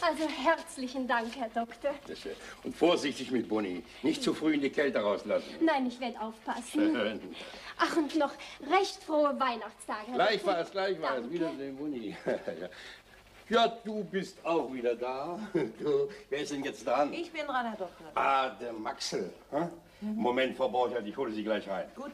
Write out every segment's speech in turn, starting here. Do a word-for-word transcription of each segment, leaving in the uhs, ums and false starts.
Also herzlichen Dank, Herr Doktor. Und vorsichtig mit Boni. Nicht zu früh in die Kälte rauslassen. Nein, ich werde aufpassen. Schön. Ach, und noch recht frohe Weihnachtstage. Gleichfalls, gleichfalls. Wiedersehen, Boni. Ja, du bist auch wieder da. Du, wer ist denn jetzt dran? Ich bin dran, Herr Doktor. Ah, der Maxel. Hm? Mhm. Moment, Frau Borchert, ich hole Sie gleich rein. Gut.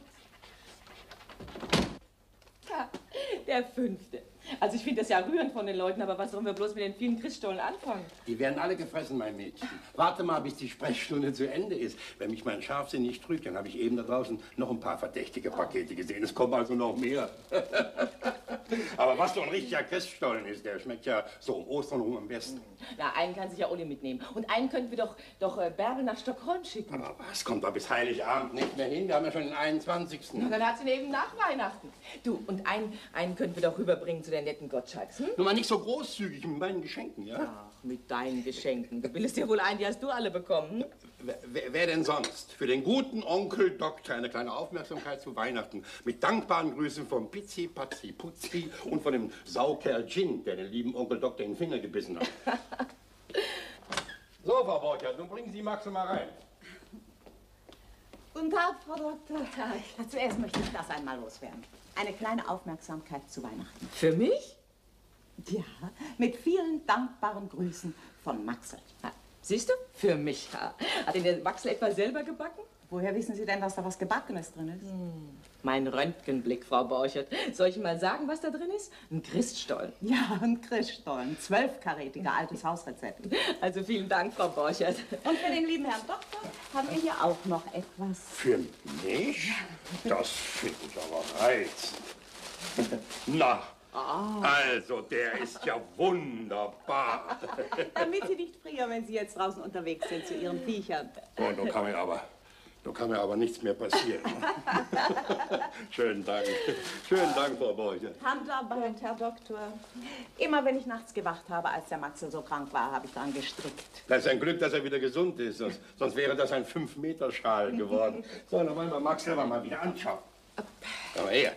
Ja, der Fünfte. Also ich finde das ja rührend von den Leuten, aber was sollen wir bloß mit den vielen Christstollen anfangen? Die werden alle gefressen, mein Mädchen. Warte mal, bis die Sprechstunde zu Ende ist. Wenn mich mein Scharfsinn nicht trügt, dann habe ich eben da draußen noch ein paar verdächtige Pakete gesehen. Es kommen also noch mehr. Aber was doch ein richtiger Christstollen ist, der schmeckt ja so um Ostern rum am besten. Na, einen kann sich ja Uli mitnehmen. Und einen könnten wir doch, doch äh, Bärbel nach Stockholm schicken. Aber was, kommt doch bis Heiligabend nicht mehr hin? Wir haben ja schon den einundzwanzigsten Na, dann hat sie ihn eben nach Weihnachten. Du, und einen, einen könnten wir doch rüberbringen zu der netten Gottschalks. Hm? Nur mal nicht so großzügig mit meinen Geschenken, ja? Ach, mit deinen Geschenken. Du bildest dir wohl ein, die hast du alle bekommen. Wer, wer denn sonst? Für den guten Onkel Doktor eine kleine Aufmerksamkeit zu Weihnachten. Mit dankbaren Grüßen vom Pizzi, Patzi, Putzi und von dem Saukerl Gin, der den lieben Onkel Doktor in den Finger gebissen hat. So, Frau Borchert, nun bringen Sie Maxel mal rein. Guten Tag, Frau Doktor. Guten Tag. Zuerst möchte ich das einmal loswerden. Eine kleine Aufmerksamkeit zu Weihnachten. Für mich? Ja, mit vielen dankbaren Grüßen von Maxel. Siehst du? Für mich. Hat denn der Maxel etwa selber gebacken? Woher wissen Sie denn, dass da was Gebackenes drin ist? Hm. Mein Röntgenblick, Frau Borchert. Soll ich mal sagen, was da drin ist? Ein Christstollen. Ja, ein Christstollen. Zwölfkarätiger altes Hausrezept. Also vielen Dank, Frau Borchert. Und für den lieben Herrn Doktor haben wir hier auch noch etwas. Für mich? Das finde ich aber reizend. Na, oh. Also, der ist ja wunderbar. Damit Sie nicht frieren, wenn Sie jetzt draußen unterwegs sind zu Ihren Viechern. Oh, da kann mir aber, da kann mir aber nichts mehr passieren. Schönen Dank. Schönen Dank, Frau Borchert. Handarbeit, Herr Doktor. Immer wenn ich nachts gewacht habe, als der Maxel so krank war, habe ich dran gestrickt. Das ist ein Glück, dass er wieder gesund ist. Sonst, sonst wäre das ein fünf Meter Schal geworden. So, dann wollen wir Maxel mal wieder anschauen. Komm mal her.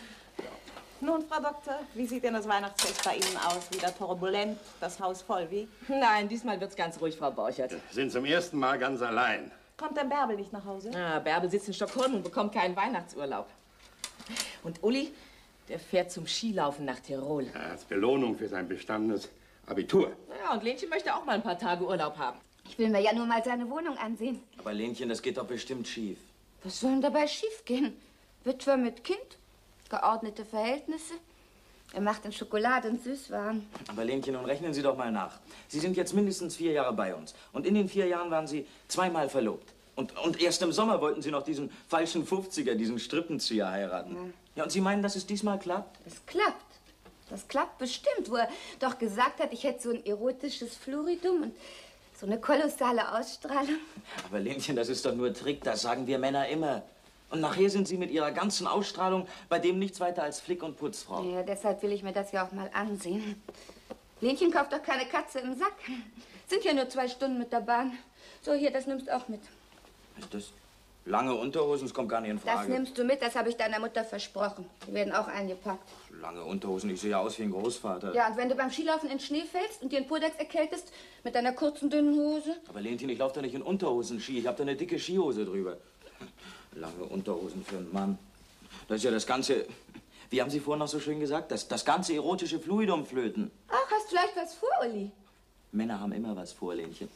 Nun, Frau Doktor, wie sieht denn das Weihnachtsfest bei Ihnen aus? Wieder turbulent, das Haus voll, wie? Nein, diesmal wird's ganz ruhig, Frau Borchert. Wir sind zum ersten Mal ganz allein. Kommt denn Bärbel nicht nach Hause? Ah, Bärbel sitzt in Stockholm und bekommt keinen Weihnachtsurlaub. Und Uli, der fährt zum Skilaufen nach Tirol. Ja, als Belohnung für sein bestandenes Abitur. Ja, und Lenchen möchte auch mal ein paar Tage Urlaub haben. Ich will mir ja nur mal seine Wohnung ansehen. Aber Lenchen, das geht doch bestimmt schief. Was soll denn dabei schiefgehen? Witwer mit Kind, geordnete Verhältnisse. Er macht in Schokolade und Süßwaren. Aber Lenchen, nun rechnen Sie doch mal nach. Sie sind jetzt mindestens vier Jahre bei uns. Und in den vier Jahren waren Sie zweimal verlobt. Und, und erst im Sommer wollten Sie noch diesen falschen Fünfziger, diesen Strippenzieher heiraten. Ja. Ja, und Sie meinen, dass es diesmal klappt? Es klappt. Das klappt bestimmt, wo er doch gesagt hat, ich hätte so ein erotisches Fluridum und so eine kolossale Ausstrahlung. Aber Lenchen, das ist doch nur Trick, das sagen wir Männer immer. Und nachher sind Sie mit Ihrer ganzen Ausstrahlung bei dem nichts weiter als Flick- und Putzfrau. Ja, deshalb will ich mir das ja auch mal ansehen. Lenchen kauft doch keine Katze im Sack. Sind ja nur zwei Stunden mit der Bahn. So, hier, das nimmst du auch mit. Ist das lange Unterhosen? Das kommt gar nicht in Frage. Das nimmst du mit, das habe ich deiner Mutter versprochen. Die werden auch eingepackt. Lange Unterhosen, ich sehe ja aus wie ein Großvater. Ja, und wenn du beim Skilaufen in Schnee fällst und dir einen Podex erkältest mit deiner kurzen, dünnen Hose? Aber Lenchen, ich laufe doch nicht in Unterhosen Ski. Ich habe da eine dicke Skihose drüber. Lange Unterhosen für einen Mann. Das ist ja das ganze, wie haben Sie vorhin noch so schön gesagt, das, das ganze erotische Fluidum flöten. Ach, hast du vielleicht was vor, Uli? Männer haben immer was vor, Lenchen.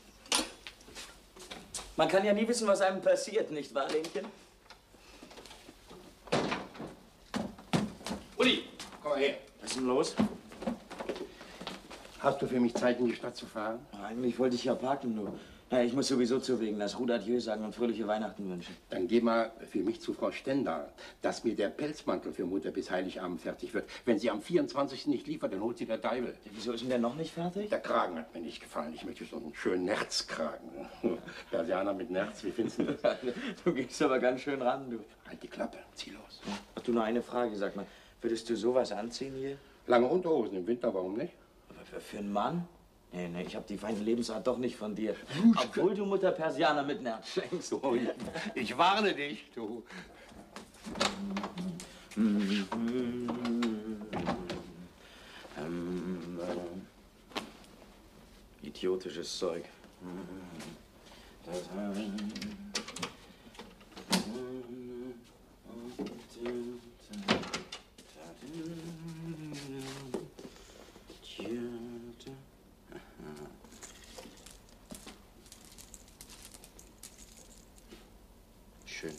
Man kann ja nie wissen, was einem passiert, nicht wahr, Lenchen? Uli, komm mal her. Was ist denn los? Hast du für mich Zeit, in die Stadt zu fahren? Eigentlich wollte ich ja parken, nur. Ja, ich muss sowieso zu wegen das Ruder Adieu sagen und fröhliche Weihnachten wünschen. Dann geh mal für mich zu Frau Stendal, dass mir der Pelzmantel für Mutter bis Heiligabend fertig wird. Wenn sie am vierundzwanzigsten nicht liefert, dann holt sie der Deibel. Ja, wieso ist denn der noch nicht fertig? Der Kragen hat mir nicht gefallen. Ich möchte so einen schönen Nerzkragen. Persianer mit Nerz, wie findest du das? Du gehst aber ganz schön ran, du. Halt die Klappe, zieh los. Ach du, nur eine Frage, sag mal. Würdest du sowas anziehen hier? Lange Unterhosen im Winter, warum nicht? Aber für, für einen Mann? Nee, nee, ich hab die feine Lebensart doch nicht von dir. Obwohl du Mutter Persianer mit Nerz schenkst. Oh, ich, ich warne dich, du. idiotisches Zeug. Das schön.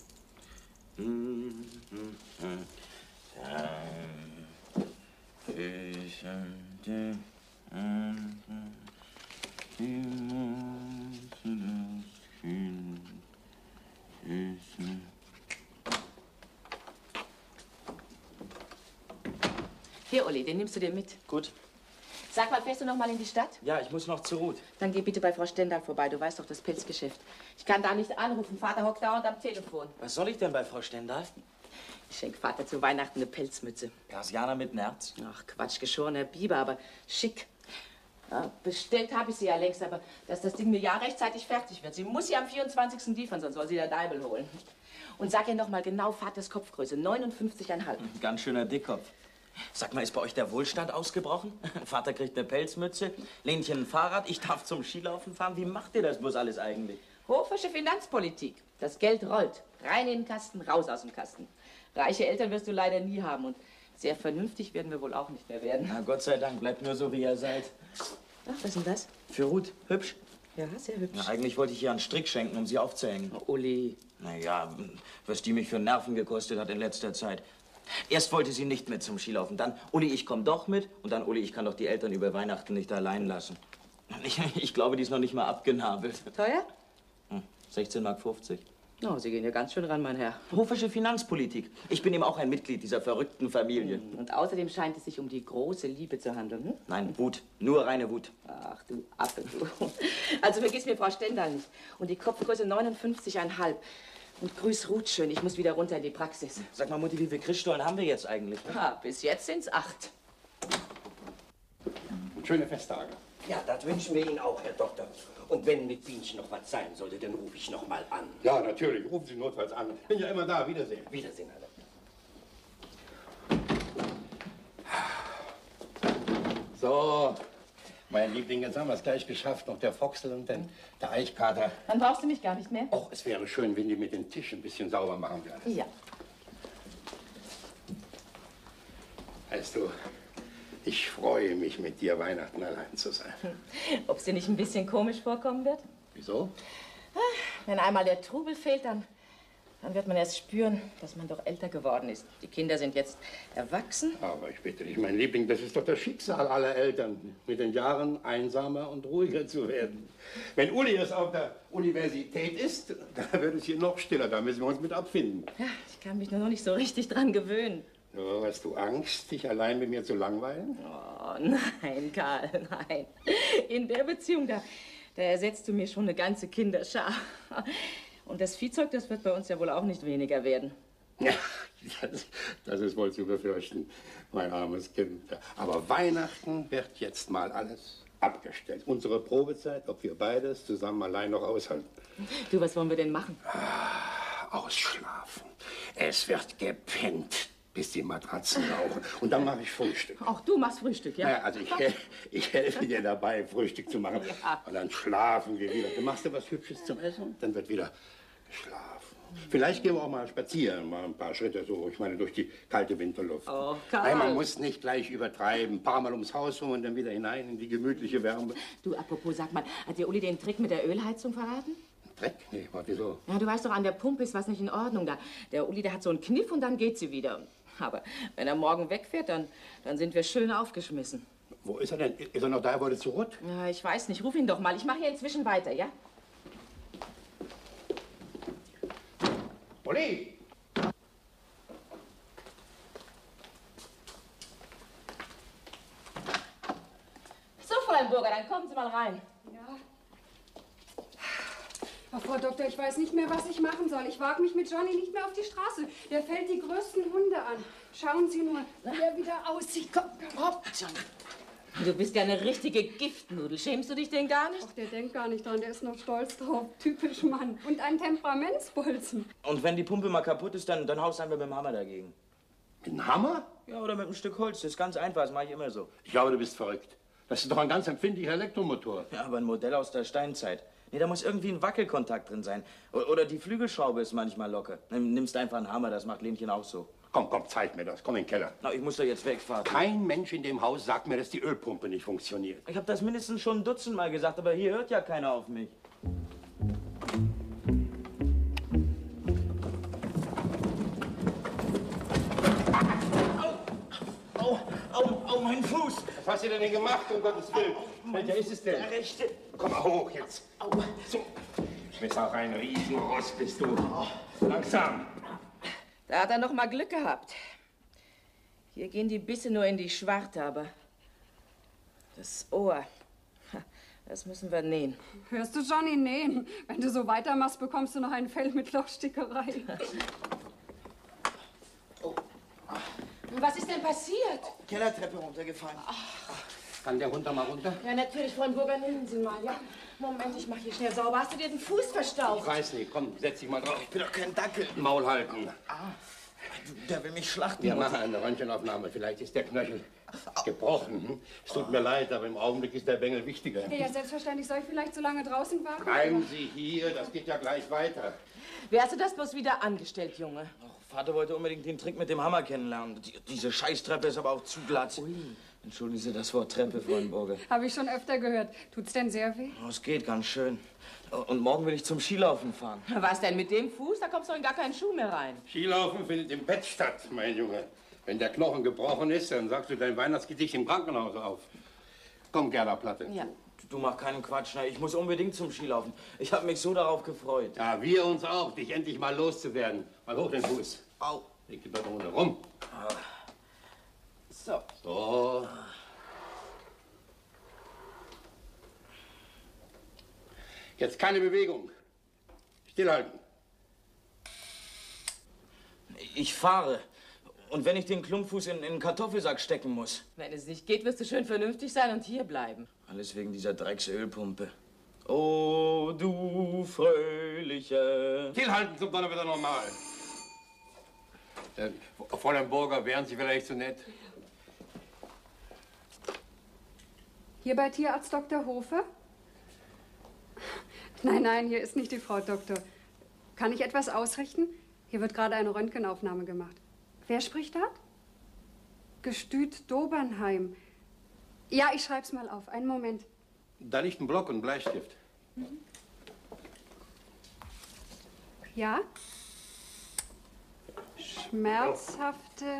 Hier, Uli, den nimmst du dir mit. Gut. Sag mal, fährst du noch mal in die Stadt? Ja, ich muss noch zur Ruth. Dann geh bitte bei Frau Stendal vorbei. Du weißt doch, das Pelzgeschäft. Ich kann da nicht anrufen. Vater hockt dauernd am Telefon. Was soll ich denn bei Frau Stendal? Ich schenk Vater zu Weihnachten eine Pelzmütze. Persianer mit Nerz? Ach, Quatsch, geschorener Biber, aber schick. Ja, bestellt habe ich sie ja längst, aber dass das Ding mir ja rechtzeitig fertig wird. Sie muss sie am vierundzwanzigsten liefern, sonst soll sie der Deibel holen. Und sag ihr noch mal genau Vaters Kopfgröße, neunundfünfzig Komma fünf. Ganz schöner Dickkopf. Sag mal, ist bei euch der Wohlstand ausgebrochen? Vater kriegt eine Pelzmütze, Lenchen ein Fahrrad, ich darf zum Skilaufen fahren. Wie macht ihr das bloß alles eigentlich? Hofische Finanzpolitik. Das Geld rollt. Rein in den Kasten, raus aus dem Kasten. Reiche Eltern wirst du leider nie haben und sehr vernünftig werden wir wohl auch nicht mehr werden. Na, Gott sei Dank, bleibt nur so, wie ihr seid. Ach, was ist denn das? Für Ruth, hübsch. Ja, sehr hübsch. Na, eigentlich wollte ich ihr einen Strick schenken, um sie aufzuhängen. Oh, Uli. Naja, was die mich für Nerven gekostet hat in letzter Zeit. Erst wollte sie nicht mit zum Skilaufen, dann, Uli, ich komm doch mit. Und dann, Uli, ich kann doch die Eltern über Weihnachten nicht allein lassen. Ich, ich glaube, die ist noch nicht mal abgenabelt. Teuer? Hm, sechzehn Mark fünfzig. Oh, Sie gehen ja ganz schön ran, mein Herr. Hofische Finanzpolitik. Ich bin eben auch ein Mitglied dieser verrückten Familie. Und außerdem scheint es sich um die große Liebe zu handeln. Hm? Nein, Wut. Nur reine Wut. Ach, du Affe, du. Also vergiss mir Frau Stendal nicht. Und die Kopfgröße neunundfünfzig Komma fünf. Und grüß Ruth schön, ich muss wieder runter in die Praxis. Sag mal, Mutti, wie viele Christstollen haben wir jetzt eigentlich? Ah, bis jetzt sind's acht. Schöne Festtage. Ja, das wünschen wir Ihnen auch, Herr Doktor. Und wenn mit Bienchen noch was sein sollte, dann rufe ich noch mal an. Ja, natürlich. Rufen Sie notfalls an. Bin ja immer da. Wiedersehen. Wiedersehen, Herr Doktor. So, mein Liebling, jetzt haben wir es gleich geschafft. Noch der Foxel und dann der Eichkater. Dann brauchst du mich gar nicht mehr. Och, es wäre schön, wenn die mit dem Tisch ein bisschen sauber machen würden. Ja. Weißt du, ich freue mich, mit dir Weihnachten allein zu sein. Ob es dir nicht ein bisschen komisch vorkommen wird? Wieso? Wenn einmal der Trubel fehlt, dann, dann wird man erst spüren, dass man doch älter geworden ist. Die Kinder sind jetzt erwachsen. Aber ich bitte dich, mein Liebling, das ist doch das Schicksal aller Eltern, mit den Jahren einsamer und ruhiger zu werden. Wenn Uli jetzt auf der Universität ist, dann wird es hier noch stiller, da müssen wir uns mit abfinden. Ja, ich kann mich nur noch nicht so richtig dran gewöhnen. So, hast du Angst, dich allein mit mir zu langweilen? Oh, nein, Karl, nein. In der Beziehung, da, da ersetzt du mir schon eine ganze Kinderschar. Und das Viehzeug, das wird bei uns ja wohl auch nicht weniger werden. Ja, das, das ist wohl zu befürchten, mein armes Kind. Aber Weihnachten wird jetzt mal alles abgestellt. Unsere Probezeit, ob wir beides zusammen allein noch aushalten. Du, was wollen wir denn machen? Ah, ausschlafen. Es wird gepennt, bis die Matratzen rauchen. Und dann mache ich Frühstück. Auch du machst Frühstück, ja? Ja, also ich, hel- ich helfe dir dabei, Frühstück zu machen. Ja. Und dann schlafen wir wieder. Du machst dir was Hübsches zum Essen, dann wird wieder geschlafen. Vielleicht gehen wir auch mal spazieren, mal ein paar Schritte so, ich meine, durch die kalte Winterluft. Oh, Karl. Nein, man muss nicht gleich übertreiben. Ein paar Mal ums Haus rum und dann wieder hinein in die gemütliche Wärme. Du, apropos, sag mal, hat dir Uli den Trick mit der Ölheizung verraten? Dreck? Nee, warte, wieso? Ja, du weißt doch, an der Pumpe ist was nicht in Ordnung. Da, der Uli, der hat so einen Kniff und dann geht sie wieder. Aber wenn er morgen wegfährt, dann, dann sind wir schön aufgeschmissen. Wo ist er denn? Ist er noch da, er wollte zu Ruth? Ja, ich weiß nicht. Ruf ihn doch mal. Ich mache hier inzwischen weiter, ja? Uli! So, Fräulein Burger, dann kommen Sie mal rein. Ja. Ach, Frau Doktor, ich weiß nicht mehr, was ich machen soll. Ich wage mich mit Johnny nicht mehr auf die Straße. Der fällt die größten Hunde an. Schauen Sie nur, wie er wieder aussieht. Komm, komm. Johnny. Du bist ja eine richtige Giftnudel. Schämst du dich denn gar nicht? Ach, der denkt gar nicht dran, der ist noch stolz drauf. Typisch Mann. Und ein Temperamentsbolzen. Und wenn die Pumpe mal kaputt ist, dann, dann haust du einfach mit dem Hammer dagegen. Mit einem Hammer? Ja, oder mit einem Stück Holz. Das ist ganz einfach, das mache ich immer so. Ich glaube, du bist verrückt. Das ist doch ein ganz empfindlicher Elektromotor. Ja, aber ein Modell aus der Steinzeit. Nee, da muss irgendwie ein Wackelkontakt drin sein. O- Oder die Flügelschraube ist manchmal locker. Nimm- Nimmst einfach einen Hammer, das macht Lenchen auch so. Komm, komm, zeig mir das. Komm in den Keller. Na, ich muss da jetzt wegfahren. Kein Mensch in dem Haus sagt mir, dass die Ölpumpe nicht funktioniert. Ich habe das mindestens schon ein Dutzend Mal gesagt, aber hier hört ja keiner auf mich. Au, au, au, mein Fuß! Was hast du denn gemacht, um Gottes Willen? Welcher ist es denn? Der rechte. Komm mal hoch jetzt. Au. So. Du bist auch ein Riesenrost, bist du. Langsam. Da hat er noch mal Glück gehabt. Hier gehen die Bisse nur in die Schwarte, aber das Ohr, das müssen wir nähen. Hörst du, Johnny, nähen? Wenn du so weitermachst, bekommst du noch ein Fell mit Lochstickerei. Was ist denn passiert? Kellertreppe runtergefallen. Kann der runter mal runter? Ja, natürlich, Freund Burger, nehmen Sie mal, ja? Moment, ich mach hier schnell sauber. Hast du dir den Fuß Ich verstaucht? weiß nicht. Komm, setz dich mal drauf. Ich bin doch kein Dackel. Maul halten. Der will mich schlachten. Wir machen eine Röntgenaufnahme. Vielleicht ist der Knöchel gebrochen. hm? Es tut mir leid, aber im Augenblick ist der Bengel wichtiger. Ja, selbstverständlich. Soll ich vielleicht so lange draußen warten? Bleiben Sie hier, das geht ja gleich weiter. Wer hast du das bloß wieder angestellt, Junge? Ach, Vater wollte unbedingt den Trick mit dem Hammer kennenlernen. Die, diese Scheißtreppe ist aber auch zu glatt. Entschuldigen Sie das Wort Treppe, Freund Burger. Habe ich schon öfter gehört. Tut's denn sehr weh? Oh, es geht ganz schön. Und morgen will ich zum Skilaufen fahren. Was denn mit dem Fuß? Da kommst du in gar keinen Schuh mehr rein. Skilaufen findet im Bett statt, mein Junge. Wenn der Knochen gebrochen ist, dann sagst du dein Weihnachtsgedicht im Krankenhaus auf. Komm, Gerda Platte. Ja. Du mach keinen Quatsch, ne? Ich muss unbedingt zum Skilaufen. Ich habe mich so darauf gefreut. Ja, wir uns auch, dich endlich mal loszuwerden. Mal hoch den Fuß. Au. Leg die Platte runter rum. So. So. Jetzt keine Bewegung. Stillhalten. Ich fahre. Und wenn ich den Klumpfuß in, in den Kartoffelsack stecken muss? Wenn es nicht geht, wirst du schön vernünftig sein und hier bleiben. Alles wegen dieser Drecksölpumpe. Oh, du Fröhliche. Stillhalten zum Donnerwetter normal. Äh, Fräulein Burger, wären Sie vielleicht so nett? Hier bei Tierarzt Doktor Hofer? Nein, nein, hier ist nicht die Frau Doktor. Kann ich etwas ausrichten? Hier wird gerade eine Röntgenaufnahme gemacht. Wer spricht da? Gestüt Dobernheim. Ja, ich schreib's mal auf. Einen Moment. Da liegt ein Block und ein Bleistift. Mhm. Ja? Schmerzhafte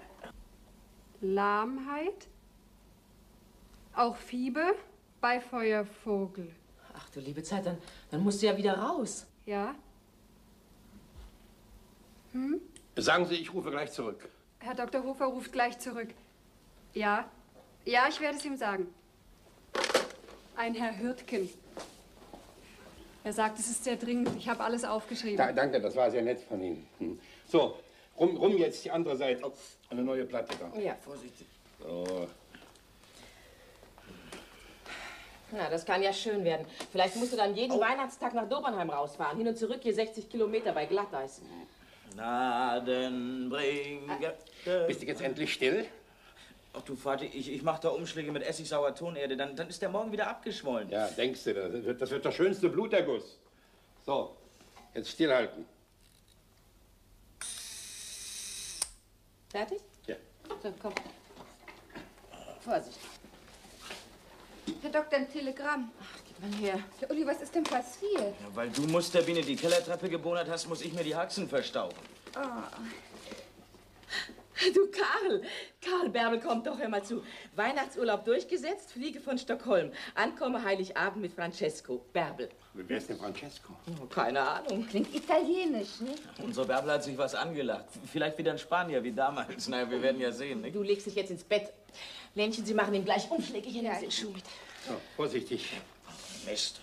Lahmheit? Auch Fieber bei Feuervogel. Ach du liebe Zeit, dann, dann musst du ja wieder raus. Ja? Hm? Sagen Sie, ich rufe gleich zurück. Herr Doktor Hofer ruft gleich zurück. Ja? Ja, ich werde es ihm sagen. Ein Herr Hürtgen. Er sagt, es ist sehr dringend. Ich habe alles aufgeschrieben. Da, danke, das war sehr nett von Ihnen. Hm. So, rum, rum jetzt die andere Seite. Oh, eine neue Platte da. Ja, vorsichtig. So. Na, das kann ja schön werden. Vielleicht musst du dann jeden Weihnachtstag nach Dobernheim rausfahren. Hin und zurück hier sechzig Kilometer bei Glatteis. Gnadenbringer. Bist du jetzt endlich still? Ach du Vater, ich, ich mache da Umschläge mit Essigsauer Tonerde, dann, dann ist der morgen wieder abgeschwollen. Ja, denkst du, das wird, das wird der schönste Bluterguss. So, jetzt stillhalten. Fertig? Ja. So, komm. Vorsicht. Herr Doktor, ein Telegramm. Ach, gib mal her. Herr Uli, was ist denn passiert? Ja, weil du Musterbiene die Kellertreppe gebohnert hast, muss ich mir die Haxen verstauchen. Oh. Du, Karl. Karl Bärbel, kommt doch, hör mal zu. Weihnachtsurlaub durchgesetzt, fliege von Stockholm. Ankomme Heiligabend mit Francesco. Bärbel. Wer ist denn Francesco? Oh, keine Ahnung. Klingt italienisch, ne? Unsere Bärbel hat sich was angelacht. Vielleicht wieder ein Spanier wie damals. Naja, wir werden ja sehen, nicht? Du legst dich jetzt ins Bett. Lenchen, Sie machen ihm gleich Umschläge. Hier, nimm den Schuh mit. So, vorsichtig. Mist.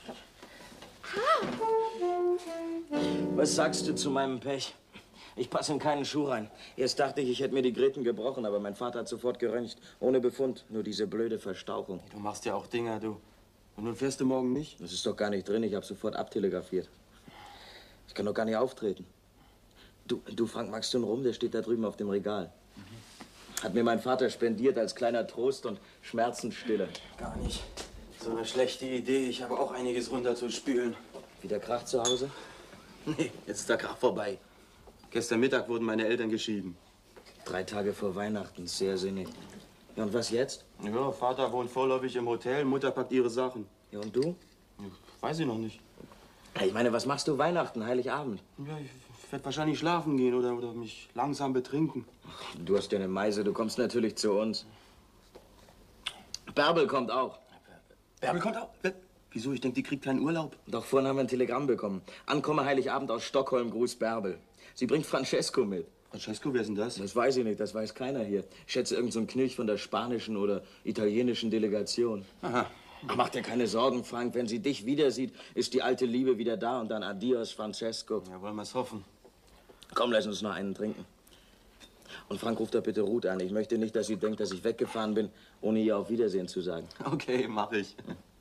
Was sagst du zu meinem Pech? Ich passe in keinen Schuh rein. Erst dachte ich, ich hätte mir die Gräten gebrochen, aber mein Vater hat sofort geröntgt. Ohne Befund, nur diese blöde Verstauchung. Du machst ja auch Dinger, du. Und nun fährst du morgen nicht? Das ist doch gar nicht drin, ich habe sofort abtelegrafiert. Ich kann doch gar nicht auftreten. Du, du Frank, magst du einen Rum? Der steht da drüben auf dem Regal. Mhm. Hat mir mein Vater spendiert als kleiner Trost und Schmerzensstiller. Gar nicht. So eine schlechte Idee. Ich habe auch einiges runterzuspülen. Wieder Krach zu Hause? Nee, jetzt ist der Krach vorbei. Gestern Mittag wurden meine Eltern geschieden. Drei Tage vor Weihnachten, sehr sinnig. Ja, und was jetzt? Ja, Vater wohnt vorläufig im Hotel, Mutter packt ihre Sachen. Ja, und du? Ja, weiß ich noch nicht. Ich meine, was machst du Weihnachten, Heiligabend? Ja, ich werde wahrscheinlich schlafen gehen oder, oder mich langsam betrinken. Du hast ja eine Meise, du kommst natürlich zu uns. Bärbel kommt auch. Bärbel kommt auch? Wieso? Ich denke, die kriegt keinen Urlaub. Doch vorhin haben wir ein Telegramm bekommen. Ankomme Heiligabend aus Stockholm, Gruß Bärbel. Sie bringt Francesco mit. Francesco, wer ist denn das? Das weiß ich nicht, das weiß keiner hier. Ich schätze, irgend so ein Knilch von der spanischen oder italienischen Delegation. Aha. Ach, mach dir keine Sorgen, Frank. Wenn sie dich wieder sieht, ist die alte Liebe wieder da und dann adios, Francesco. Ja, wollen wir es hoffen. Komm, lass uns noch einen trinken. Und Frank, ruft da bitte Ruth an. Ich möchte nicht, dass sie denkt, dass ich weggefahren bin, ohne ihr auf Wiedersehen zu sagen. Okay, mach ich.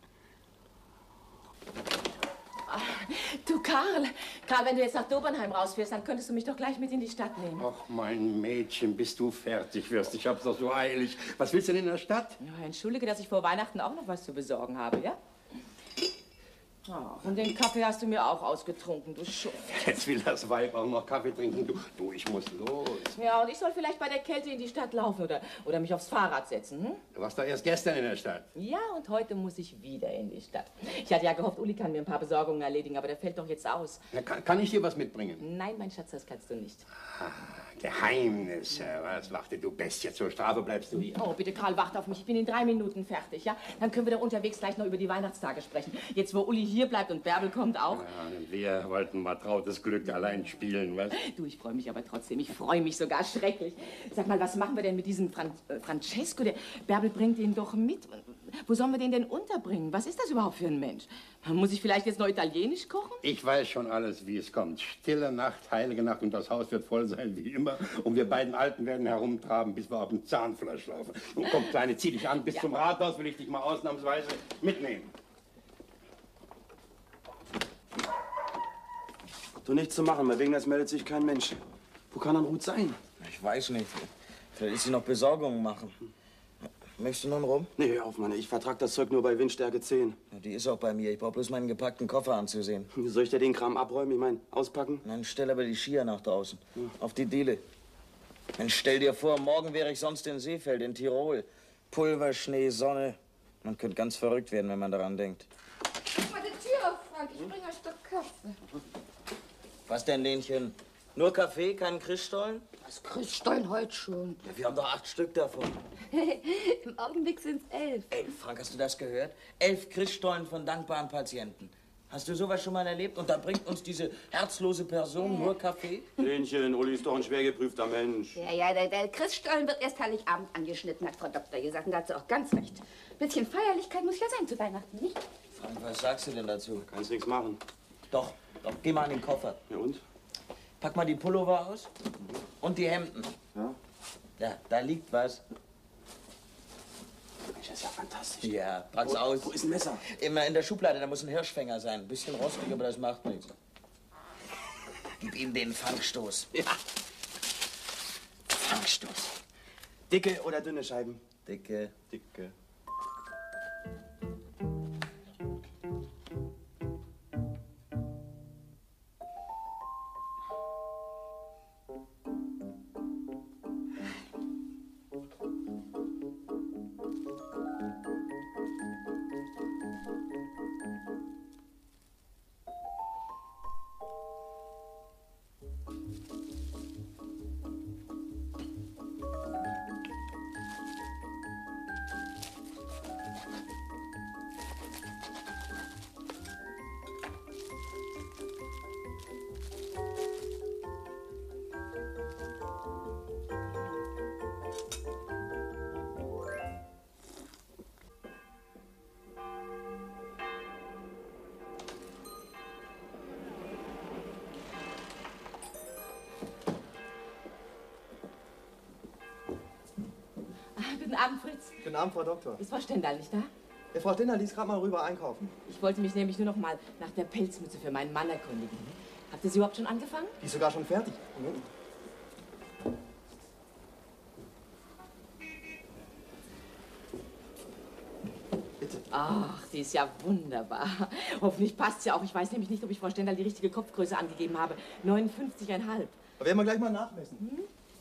Du, Karl, Karl, wenn du jetzt nach Dobernheim rausfährst, dann könntest du mich doch gleich mit in die Stadt nehmen. Ach, mein Mädchen, bis du fertig wirst. Ich hab's doch so eilig. Was willst du denn in der Stadt? Ja, entschuldige, dass ich vor Weihnachten auch noch was zu besorgen habe, ja? Ach, und den Kaffee hast du mir auch ausgetrunken, du Schuft. Jetzt will das Weib auch noch Kaffee trinken. Du, du, ich muss los. Ja, und ich soll vielleicht bei der Kälte in die Stadt laufen oder, oder mich aufs Fahrrad setzen, hm? Du warst doch erst gestern in der Stadt. Ja, und heute muss ich wieder in die Stadt. Ich hatte ja gehofft, Uli kann mir ein paar Besorgungen erledigen, aber der fällt doch jetzt aus. Ja, kann, kann ich dir was mitbringen? Nein, mein Schatz, das kannst du nicht. Ah, Geheimnisse. Was machte du Bestie? Zur Strafe bleibst du hier. Oh, bitte, Karl, warte auf mich. Ich bin in drei Minuten fertig, ja? Dann können wir doch unterwegs gleich noch über die Weihnachtstage sprechen. Jetzt, wo Uli hier bleibt und Bärbel kommt auch. Ja, wir wollten mal trautes Glück allein spielen, was? Du, ich freue mich aber trotzdem. Ich freue mich sogar schrecklich. Sag mal, was machen wir denn mit diesem Fran äh, Francesco? Der Bärbel bringt ihn doch mit. Wo sollen wir den denn unterbringen? Was ist das überhaupt für ein Mensch? Muss ich vielleicht jetzt noch Italienisch kochen? Ich weiß schon alles, wie es kommt. Stille Nacht, heilige Nacht und das Haus wird voll sein wie immer. Und wir beiden Alten werden herumtraben, bis wir auf dem Zahnfleisch laufen. Und komm, Kleine, zieh dich an. Bis ja. zum Rathaus will ich dich mal ausnahmsweise mitnehmen. Du, nichts zu machen, weil wegen das meldet sich kein Mensch. Wo kann dann Ruth sein? Ich weiß nicht. Vielleicht ist sie noch Besorgungen machen. Möchtest du noch einen rum? Nee, hör auf, Mann. Ich vertrag das Zeug nur bei Windstärke zehn. Ja, die ist auch bei mir. Ich brauch bloß meinen gepackten Koffer anzusehen. Soll ich dir den Kram abräumen? Ich mein, auspacken? Dann stell aber die Skier nach draußen. Hm. Auf die Diele. Dann stell dir vor, morgen wäre ich sonst in Seefeld, in Tirol. Pulver, Schnee, Sonne. Man könnte ganz verrückt werden, wenn man daran denkt. Mach mal die Tür auf, Frank. Ich bring euch doch Kaffee. Was denn, Lenchen? Nur Kaffee, keinen Christstollen? Was Christstollen heute schon? Ja, wir haben doch acht Stück davon. Im Augenblick sind's elf. Elf, Frank, hast du das gehört? Elf Christstollen von dankbaren Patienten. Hast du sowas schon mal erlebt? Und da bringt uns diese herzlose Person nur Kaffee? Lenchen, Uli ist doch ein schwer geprüfter Mensch. Ja, ja, der, der Christstollen wird erst Heiligabend angeschnitten, hat Frau Doktor gesagt. Und da hat sie auch ganz recht. Ein bisschen Feierlichkeit muss ja sein zu Weihnachten, nicht? Frank, was sagst du denn dazu? Kannst nichts machen. Doch, doch, geh mal in den Koffer. Ja, und? Pack mal die Pullover aus und die Hemden. Ja? Ja, da liegt was. Mensch, das ist ja fantastisch. Ja, pack's wo, aus. Wo ist ein Messer? Immer in der Schublade, da muss ein Hirschfänger sein. Ein bisschen rostig, aber das macht nichts. Gib ihm den Fangstoß. Ja. Fangstoß. Dicke oder dünne Scheiben? Dicke. Dicke. Guten Abend, Fritz. Guten Abend, Frau Doktor. Ist Frau Stendal nicht da? Ja, Frau Stendal ließ gerade mal rüber einkaufen. Ich wollte mich nämlich nur noch mal nach der Pelzmütze für meinen Mann erkundigen. Habt ihr sie überhaupt schon angefangen? Die ist sogar schon fertig. Ach, die ist ja wunderbar. Hoffentlich passt sie auch. Ich weiß nämlich nicht, ob ich Frau Stendal die richtige Kopfgröße angegeben habe. neunundfünfzig Komma fünf. Da werden wir gleich mal nachmessen. Hm?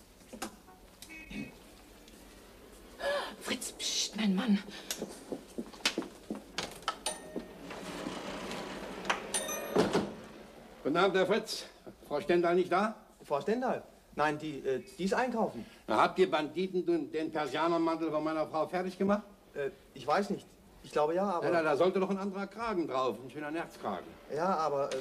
Fritz, pst, mein Mann. Guten Abend, Herr Fritz. Frau Stendal nicht da? Frau Stendal? Nein, die, äh, die ist einkaufen. Na, habt ihr Banditen den, den Persianermantel von meiner Frau fertig gemacht? Äh, ich weiß nicht. Ich glaube ja, aber... Ja, na, da sollte doch ein anderer Kragen drauf, ein schöner Nerzkragen. Ja, aber... Äh...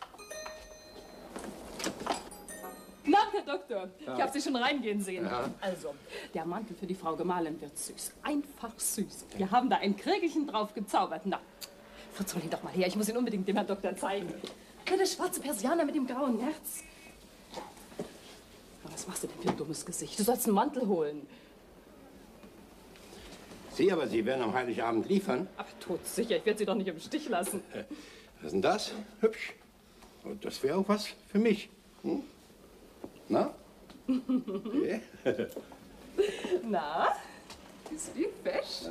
Na, Herr Doktor, Ja. ich habe Sie schon reingehen sehen. Ja. Also, der Mantel für die Frau Gemahlin wird süß. Einfach süß. Wir haben da ein Krägelchen drauf gezaubert. Na, Fritz, hol ihn doch mal her. Ich muss ihn unbedingt dem Herrn Doktor zeigen. Na, der schwarze Persianer mit dem grauen Nerz. Aber was machst du denn für ein dummes Gesicht? Du sollst einen Mantel holen. Sie, aber Sie werden am Heiligabend liefern. Ach, todsicher, ich werde Sie doch nicht im Stich lassen. Was ist denn das? Hübsch. Und das wäre auch was für mich. Hm? Na? Okay. Na, ist wie fesch.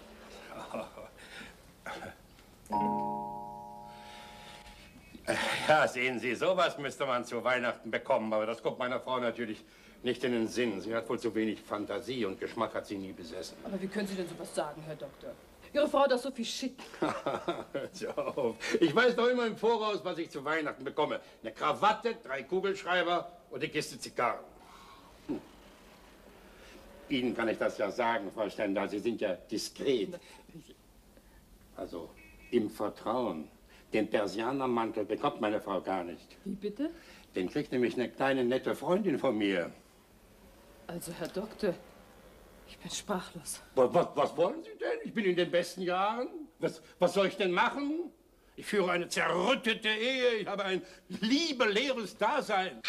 Ja, sehen Sie, sowas müsste man zu Weihnachten bekommen, aber das kommt meiner Frau natürlich nicht in den Sinn. Sie hat wohl zu wenig Fantasie und Geschmack hat sie nie besessen. Aber wie können Sie denn sowas sagen, Herr Doktor? Ihre Frau hat doch so viel Schick. Hört Sie auf. Ich weiß doch immer im Voraus, was ich zu Weihnachten bekomme. Eine Krawatte, drei Kugelschreiber und eine Kiste Zigarren. Hm. Ihnen kann ich das ja sagen, Frau Stendal, Sie sind ja diskret. Also im Vertrauen. Den Persianermantel bekommt meine Frau gar nicht. Wie bitte? Den kriegt nämlich eine kleine, nette Freundin von mir. Also, Herr Doktor, ich bin sprachlos. Was, was, was wollen Sie denn? Ich bin in den besten Jahren. Was, was soll ich denn machen? Ich führe eine zerrüttete Ehe. Ich habe ein liebeleeres Dasein.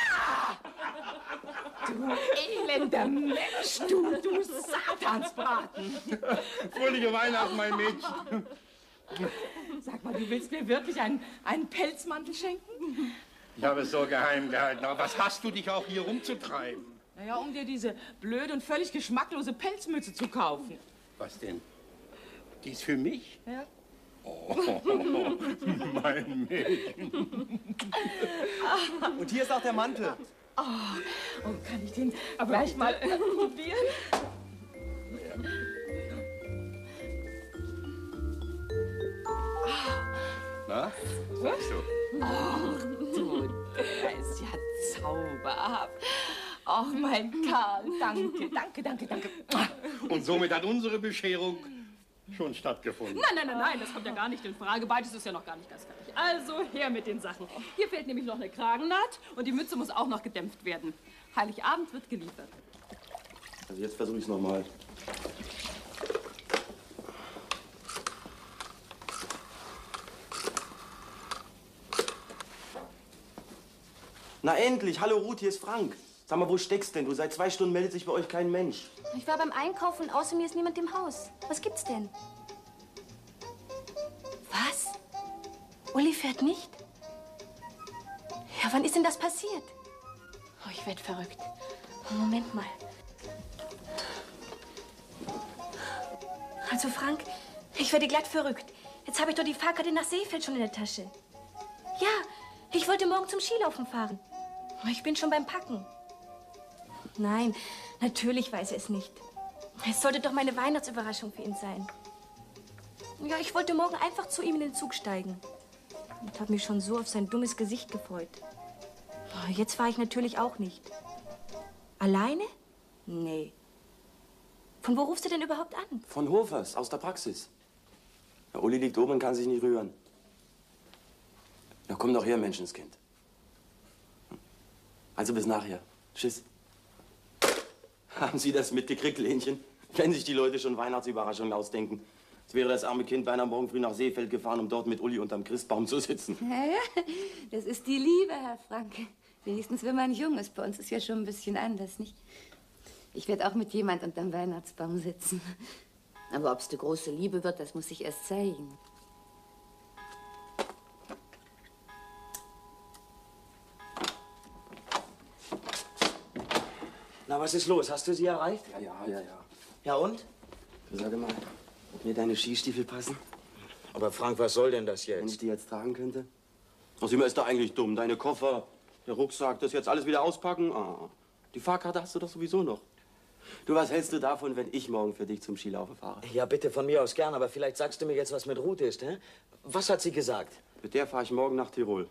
Du elender Mensch, du, du Satansbraten. Fröhliche Weihnachten, mein Mädchen. Sag mal, du willst mir wirklich einen, einen Pelzmantel schenken? Ich habe es so geheim gehalten. Aber was hast du dich auch hier rumzutreiben? Naja, um dir diese blöde und völlig geschmacklose Pelzmütze zu kaufen. Was denn? Die ist für mich? Ja. Oh, mein Mädchen. Und hier ist auch der Mantel. Oh, oh kann ich den Aber gleich mal äh, probieren? Na? Sagst du? Ach, du, der ist ja zauberhaft. Ach, mein Karl, danke, danke, danke, danke. Und somit hat unsere Bescherung schon stattgefunden. Nein, nein, nein, nein, das kommt ja gar nicht in Frage. Beides ist ja noch gar nicht ganz fertig. Also, her mit den Sachen. Hier fehlt nämlich noch eine Kragennaht und die Mütze muss auch noch gedämpft werden. Heiligabend wird geliefert. Also jetzt versuche ich es nochmal. Na endlich! Hallo Ruth, hier ist Frank. Sag mal, wo steckst denn du? Seit zwei Stunden meldet sich bei euch kein Mensch. Ich war beim Einkaufen und außer mir ist niemand im Haus. Was gibt's denn? Was? Uli fährt nicht? Ja, wann ist denn das passiert? Oh, ich werd verrückt. Moment mal. Also, Frank, ich werde glatt verrückt. Jetzt habe ich doch die Fahrkarte nach Seefeld schon in der Tasche. Ja, ich wollte morgen zum Skilaufen fahren. Ich bin schon beim Packen. Nein, natürlich weiß er es nicht. Es sollte doch meine Weihnachtsüberraschung für ihn sein. Ja, ich wollte morgen einfach zu ihm in den Zug steigen. Und habe mich schon so auf sein dummes Gesicht gefreut. Jetzt fahre ich natürlich auch nicht. Alleine? Nee. Von wo rufst du denn überhaupt an? Von Hofers, aus der Praxis. Der Uli liegt oben und kann sich nicht rühren. Na komm doch her, Menschenskind. Also bis nachher. Tschüss. Haben Sie das mitgekriegt, Lenchen? Wenn sich die Leute schon Weihnachtsüberraschungen ausdenken. Jetzt wäre das arme Kind beinahe morgen früh nach Seefeld gefahren, um dort mit Uli unterm Christbaum zu sitzen. Ja, ja, das ist die Liebe, Herr Franke. Wenigstens, wenn man jung ist. Bei uns ist ja schon ein bisschen anders, nicht? Ich werde auch mit jemand unterm Weihnachtsbaum sitzen. Aber ob es die große Liebe wird, das muss ich erst zeigen. Na, was ist los? Hast du sie erreicht? Ja, ja, ja, ja. Ja, und? Sag mal, Mir deine Skistiefel passen? Aber Frank, was soll denn das jetzt? Wenn ich die jetzt tragen könnte? Außerdem ist doch eigentlich dumm. Deine Koffer, der Rucksack, das jetzt alles wieder auspacken. Ah, die Fahrkarte hast du doch sowieso noch. Du, was hältst du davon, wenn ich morgen für dich zum Skilaufen fahre? Ja, bitte, von mir aus gern, aber vielleicht sagst du mir jetzt, was mit Ruth ist, hä? Was hat sie gesagt? Mit der fahre ich morgen nach Tirol.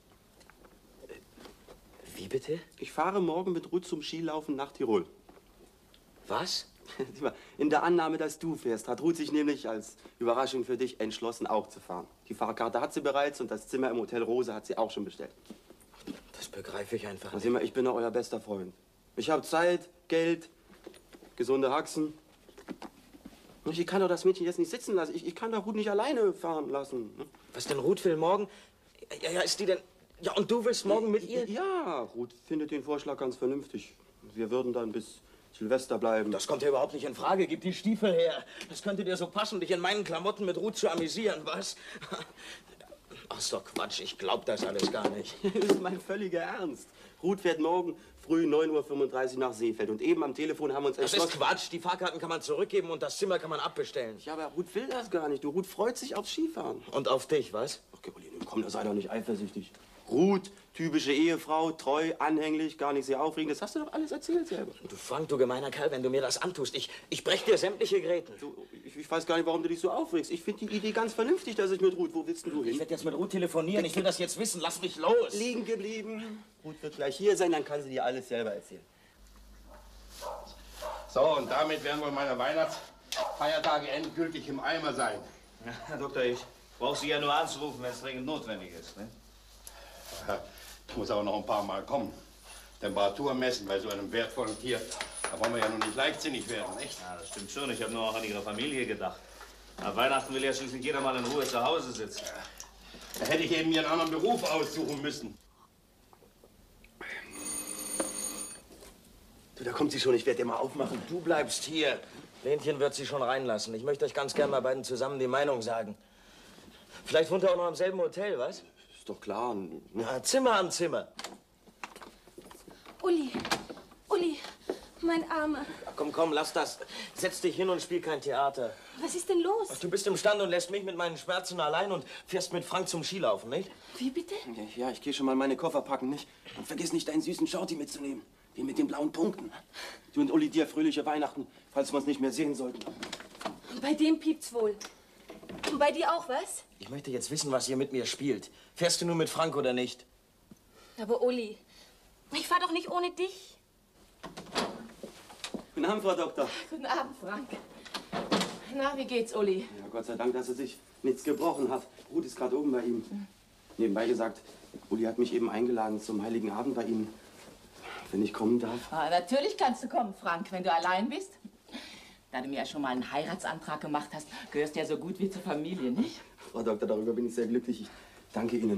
Wie bitte? Ich fahre morgen mit Ruth zum Skilaufen nach Tirol. Was? In der Annahme, dass du fährst, hat Ruth sich nämlich als Überraschung für dich entschlossen, auch zu fahren. Die Fahrkarte hat sie bereits und das Zimmer im Hotel Rose hat sie auch schon bestellt. Das begreife ich einfach nicht. Ich bin doch euer bester Freund. Ich habe Zeit, Geld, gesunde Haxen. Ich kann doch das Mädchen jetzt nicht sitzen lassen. Ich, ich kann doch Ruth nicht alleine fahren lassen. Was denn Ruth will morgen? Ja, ja, ist die denn... Ja, und du willst morgen mit ihr? Ja, Ruth findet den Vorschlag ganz vernünftig. Wir würden dann bis Silvester bleiben. Das kommt ja überhaupt nicht in Frage. Gib die Stiefel her. Das könnte dir so passen, dich in meinen Klamotten mit Ruth zu amüsieren, was? Ach, ist doch Quatsch. Ich glaub das alles gar nicht. Das ist mein völliger Ernst. Ruth fährt morgen früh neun Uhr fünfunddreißig nach Seefeld. Und eben am Telefon haben wir uns Das ist Quatsch. Die Fahrkarten kann man zurückgeben und das Zimmer kann man abbestellen. Ja, aber Ruth will das gar nicht. Du, Ruth freut sich aufs Skifahren. Und auf dich, was? Okay, komm, da sei doch nicht eifersüchtig. Ruth, typische Ehefrau, treu, anhänglich, gar nicht sehr aufregend. Das hast du doch alles erzählt selber. Du Frank, du gemeiner Kerl, wenn du mir das antust. Ich, ich brech dir sämtliche Gräten. Du, ich, ich weiß gar nicht, warum du dich so aufregst. Ich finde die Idee ganz vernünftig, dass ich mit Ruth... Wo willst denn du hin? Ich werde jetzt mit Ruth telefonieren. Ich will das jetzt wissen. Lass mich los. Liegen geblieben. Ruth wird gleich hier sein, dann kann sie dir alles selber erzählen. So, und damit werden wohl meine Weihnachtsfeiertage endgültig im Eimer sein. Ja, Herr Doktor, ich brauche Sie ja nur anzurufen, wenn es dringend notwendig ist. Ne? Ich muss aber noch ein paar Mal kommen. Temperatur messen bei so einem wertvollen Tier. Da wollen wir ja noch nicht leichtsinnig werden, nicht? Ja, das stimmt schon. Ich habe nur auch an Ihre Familie gedacht. An Weihnachten will ja schließlich jeder mal in Ruhe zu Hause sitzen. Ja. Da hätte ich eben mir einen anderen Beruf aussuchen müssen. Du, da kommt sie schon. Ich werde dir mal aufmachen. Du bleibst hier. Lenchen wird sie schon reinlassen. Ich möchte euch ganz gern mal beiden zusammen die Meinung sagen. Vielleicht wohnt ihr auch noch im selben Hotel, was? Ist doch klar. Ja, Zimmer an Zimmer. Uli, Uli, mein Armer. Ja, komm, komm, lass das. Setz dich hin und spiel kein Theater. Was ist denn los? Ach, du bist imstande und lässt mich mit meinen Schmerzen allein und fährst mit Frank zum Skilaufen, nicht? Wie bitte? Ja, ja, ich gehe schon mal meine Koffer packen, nicht? Und vergiss nicht, deinen süßen Shorty mitzunehmen. Den mit den blauen Punkten. Du und Uli, dir fröhliche Weihnachten, falls wir uns nicht mehr sehen sollten. Bei dem piept's wohl. Und bei dir auch, was? Ich möchte jetzt wissen, was ihr mit mir spielt. Fährst du nun mit Frank oder nicht? Aber Uli, ich fahr doch nicht ohne dich. Guten Abend, Frau Doktor. Guten Abend, Frank. Na, wie geht's, Uli? Ja, Gott sei Dank, dass er sich nichts gebrochen hat. Ruth ist gerade oben bei ihm. Mhm. Nebenbei gesagt, Uli hat mich eben eingeladen zum Heiligen Abend bei Ihnen. Wenn ich kommen darf. Ah, natürlich kannst du kommen, Frank, wenn du allein bist. Da du mir ja schon mal einen Heiratsantrag gemacht hast, gehörst du ja so gut wie zur Familie, nicht? Frau Doktor, darüber bin ich sehr glücklich. Ich danke Ihnen.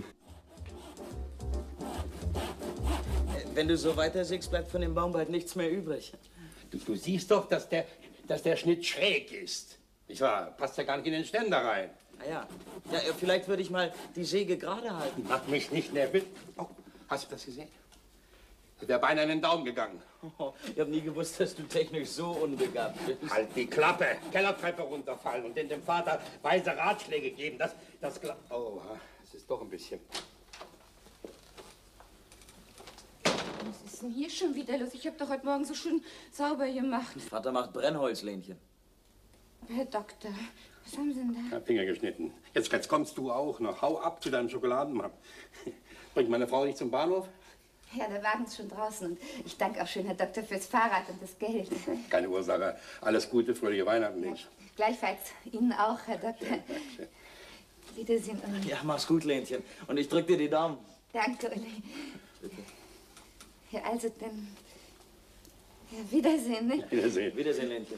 Wenn du so weiter sägst, bleibt von dem Baum bald nichts mehr übrig. Du, du siehst doch, dass der, dass der Schnitt schräg ist. Nicht wahr? Passt ja gar nicht in den Ständer rein. Ah ja. Ja, vielleicht würde ich mal die Säge gerade halten. Mach mich nicht nervös. Oh, hast du das gesehen? Der wäre beinahe in den Daumen gegangen. Oh, ich habe nie gewusst, dass du technisch so unbegabt bist. Halt die Klappe! Kellertreppe runterfallen und dem Vater weise Ratschläge geben. Das, das... Oh, das ist doch ein bisschen... Was ist denn hier schon wieder los? Ich habe doch heute Morgen so schön sauber gemacht. Vater macht Brennholz, Lenchen. Herr Doktor, was haben Sie denn da? Ja, Finger geschnitten. Jetzt, jetzt kommst du auch noch. Hau ab zu deinem Schokoladenmann. Bringt meine Frau dich zum Bahnhof? Ja, der Wagen ist schon draußen. Und ich danke auch schön, Herr Doktor, fürs Fahrrad und das Geld. Keine Ursache. Alles Gute, fröhliche Weihnachten, Mensch. Ja, gleichfalls Ihnen auch, Herr Doktor. Schön, schön. Wiedersehen, Uli. Ja, mach's gut, Lenchen. Und ich drück dir die Daumen. Danke, Uli. Bitte. Ja, also dann... Ja, Wiedersehen, ne? Wiedersehen. Wiedersehen, Lenchen.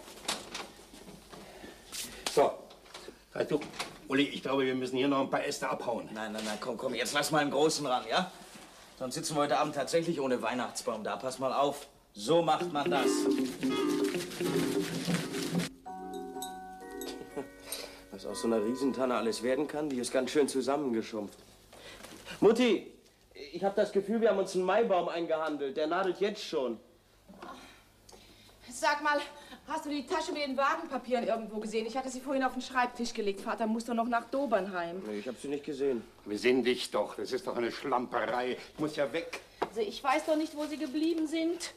So. Weißt du, Uli, ich glaube, wir müssen hier noch ein paar Äste abhauen. Nein, nein, nein, komm, komm, jetzt lass mal einen Großen ran, ja? Sonst sitzen wir heute Abend tatsächlich ohne Weihnachtsbaum da. Pass mal auf. So macht man das. Was aus so einer Riesentanne alles werden kann, die ist ganz schön zusammengeschrumpft. Mutti, ich habe das Gefühl, wir haben uns einen Maibaum eingehandelt. Der nadelt jetzt schon. Sag mal, hast du die Tasche mit den Wagenpapieren irgendwo gesehen? Ich hatte sie vorhin auf den Schreibtisch gelegt. Vater muss doch noch nach Dobernheim. Nee, ich habe sie nicht gesehen. Wir sehen dich doch. Das ist doch eine Schlamperei. Ich muss ja weg. Also ich weiß doch nicht, wo sie geblieben sind.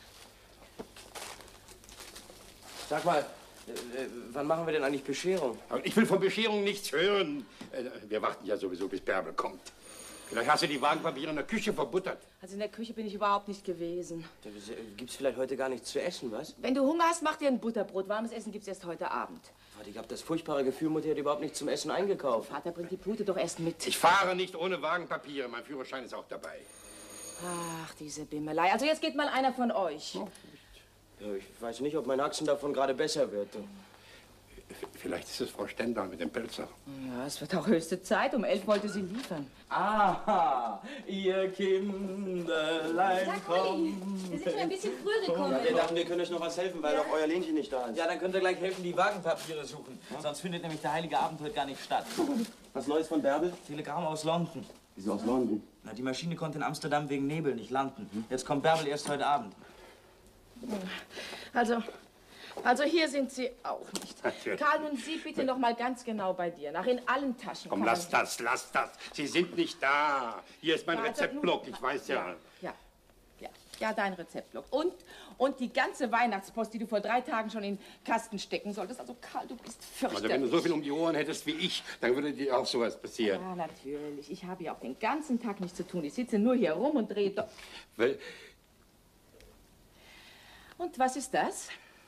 Sag mal, äh, wann machen wir denn eigentlich Bescherung? Aber ich will von Bescherung nichts hören. Äh, Wir warten ja sowieso, bis Bärbel kommt. Vielleicht hast du die Wagenpapiere in der Küche verbuttert. Also in der Küche bin ich überhaupt nicht gewesen. Gibt's vielleicht heute gar nichts zu essen, was? Wenn du Hunger hast, mach dir ein Butterbrot. Warmes Essen gibt's erst heute Abend. Warte, ich habe das furchtbare Gefühl, Mutter hat überhaupt nichts zum Essen eingekauft. Vater bringt die Pute doch erst mit. Ich fahre nicht ohne Wagenpapiere. Mein Führerschein ist auch dabei. Ach, diese Bimmelei. Also jetzt geht mal einer von euch. Ja, ich weiß nicht, ob mein Achsen davon gerade besser wird. Vielleicht ist es Frau Stendal mit dem Pelzer. Ja, es wird auch höchste Zeit. Um elf wollte sie liefern. Aha, ihr Kinderlein kommt. Wir sind schon ein bisschen früher gekommen. Ja, wir dachten, wir können euch noch was helfen, weil doch euer Lenchen nicht da ist. Ja, dann könnt ihr gleich helfen, die Wagenpapiere suchen. Sonst findet nämlich der heilige Abend heute gar nicht statt. Was Neues von Bärbel? Telegramm aus London. Wieso aus London? Na, die Maschine konnte in Amsterdam wegen Nebel nicht landen. Jetzt kommt Bärbel erst heute Abend. Also, also hier sind sie auch nicht. Natürlich. Karl, nun sieh bitte noch mal ganz genau bei dir nach, in allen Taschen. Komm, Karl. lass das, lass das. Sie sind nicht da. Hier ist mein Ja, also Rezeptblock, ich weiß ja. Ja, ja, ja, dein Rezeptblock. Und, und die ganze Weihnachtspost, die du vor drei Tagen schon in den Kasten stecken solltest. Also, Karl, du bist fürchterlich. Also wenn du so viel um die Ohren hättest wie ich, dann würde dir auch sowas passieren. Ja, natürlich. Ich habe ja auch den ganzen Tag nichts zu tun. Ich sitze nur hier rum und drehe... Do Weil, und was ist das?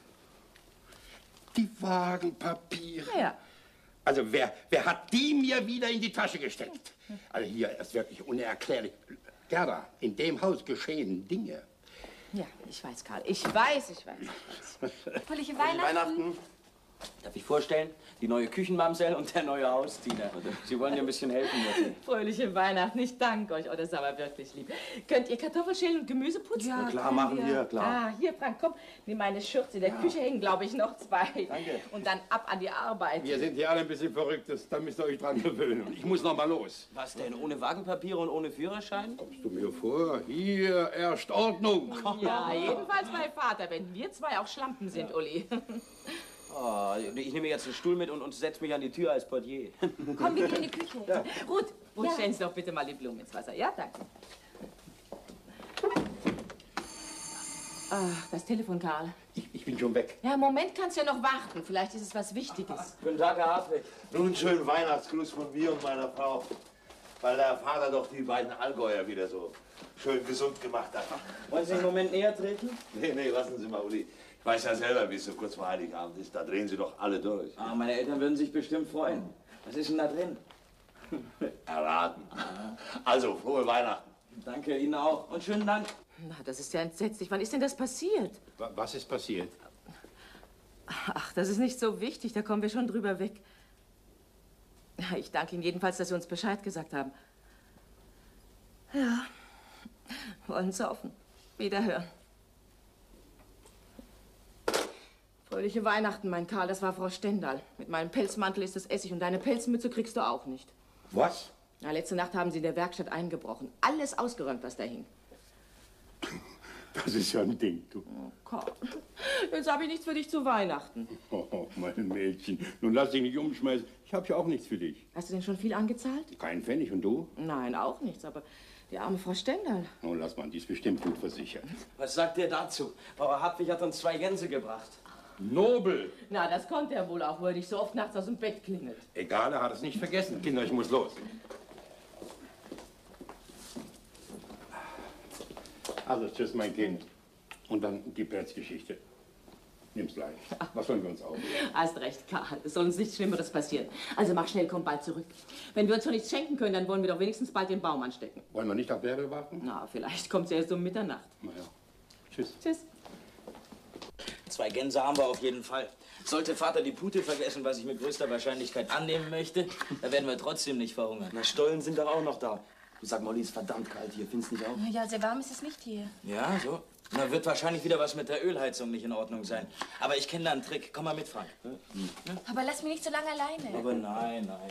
die Wagenpapiere. Ja. Also wer, wer hat die mir wieder in die Tasche gesteckt? Also hier ist wirklich unerklärlich. Gerda, in dem Haus geschehen Dinge. Ja, ich weiß, Karl. Ich weiß, ich weiß, ich weiß. Fröhliche Weihnachten. Darf ich vorstellen? Die neue Küchenmamsell und der neue Hausdiener. Sie wollen dir ein bisschen helfen, Mutti. Fröhliche Weihnachten. Ich danke euch. Oh, das ist aber wirklich lieb. Könnt ihr Kartoffelschälen und Gemüse putzen? Ja, Klar, machen wir, klar. Ah, hier, Frank, komm. Nimm meine Schürze. In der Küche hängen, glaube ich, noch zwei. Danke. Und dann ab an die Arbeit. Wir sind hier alle ein bisschen verrückt, das, da müsst ihr euch dran gewöhnen. Ich muss noch mal los. Was denn? Ohne Wagenpapiere und ohne Führerschein? Kommst du mir vor? Hier herrscht Ordnung. Ja, jedenfalls bei Vater, wenn wir zwei auch Schlampen sind, Uli. Oh, ich nehme jetzt einen Stuhl mit und, und setze mich an die Tür als Portier. Komm, wir gehen in die Küche. Ja. Ruth, Ruth, Ja. stellen Sie doch bitte mal die Blumen ins Wasser. Ja, danke. Ach, das Telefon, Karl. Ich, ich bin schon weg. Ja, Moment, kannst ja noch warten. Vielleicht ist es was Wichtiges. Guten Tag, Herr Hartwig. Nun, einen schönen Weihnachtsgruß von mir und meiner Frau. Weil der Vater doch die beiden Allgäuer wieder so schön gesund gemacht hat. Wollen Sie einen Moment näher treten? Nee, nee, lassen Sie mal, Uli. Ich weiß ja selber, wie es so kurz vor Heiligabend ist. Da drehen Sie doch alle durch. Ah, meine Eltern würden sich bestimmt freuen. Was ist denn da drin? Erraten. Also, frohe Weihnachten. Danke, Ihnen auch. Und schönen Dank. Na, das ist ja entsetzlich. Wann ist denn das passiert? Wa- Was ist passiert? Ach, das ist nicht so wichtig. Da kommen wir schon drüber weg. Ja, ich danke Ihnen jedenfalls, dass Sie uns Bescheid gesagt haben. Ja, wollen saufen. Wiederhören. Fröhliche Weihnachten, mein Karl. Das war Frau Stendal. Mit meinem Pelzmantel ist das Essig und deine Pelzmütze kriegst du auch nicht. Was? Na, letzte Nacht haben sie in der Werkstatt eingebrochen. Alles ausgeräumt, was da hing. Das ist ja ein Ding, du. Oh, Karl, jetzt habe ich nichts für dich zu Weihnachten. Oh, mein Mädchen. Nun lass dich nicht umschmeißen. Ich habe ja auch nichts für dich. Hast du denn schon viel angezahlt? Kein Pfennig. Und du? Nein, auch nichts. Aber die arme Frau Stendal. Nun lass mal, die ist bestimmt gut versichert. Was sagt ihr dazu? Bauer Hartwig hat uns zwei Gänse gebracht. Nobel. Na, das konnte er wohl auch, wo er dich so oft nachts aus dem Bett klingelt. Egal, er hat es nicht vergessen. Kinder, ich muss los. Also, tschüss, mein Kind. Und dann die Pelzgeschichte. Nimm's leicht. Was sollen wir uns aufnehmen? Hast recht, Karl. Es soll uns nichts Schlimmeres passieren. Also mach schnell, komm bald zurück. Wenn wir uns schon nichts schenken können, dann wollen wir doch wenigstens bald den Baum anstecken. Wollen wir nicht auf Bärbel warten? Na, vielleicht kommt sie erst um Mitternacht. Na ja. Tschüss. Tschüss. Zwei Gänse haben wir auf jeden Fall. Sollte Vater die Pute vergessen, was ich mit größter Wahrscheinlichkeit annehmen möchte, dann werden wir trotzdem nicht verhungern. Na, Stollen sind doch auch noch da. Du sag, Molly, ist verdammt kalt hier. Findest du nicht auch? Ja, sehr warm ist es nicht hier. Ja, so. Na, wird wahrscheinlich wieder was mit der Ölheizung nicht in Ordnung sein. Aber ich kenne da einen Trick. Komm mal mit, Frank. Hm? Aber lass mich nicht so lange alleine. Aber nein, nein.